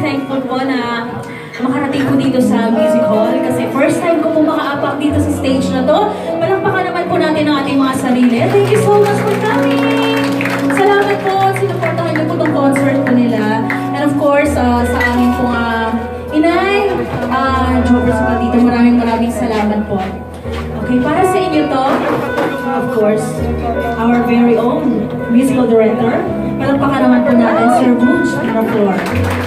thankful po na makarating po dito sa music hall kasi first time ko po makaapak dito sa stage na to. Palakpakan naman po natin ang ating mga sarili. Thank you so much for coming! Salamat po, sinuportahan niyo po itong concert po nila. And of course, sa amin po inay, jobbers po dito, maraming salamat po. Okay, para sa inyo to, of course, our very own musical director. Palakpakan naman po natin, Sir Buwan, on the floor.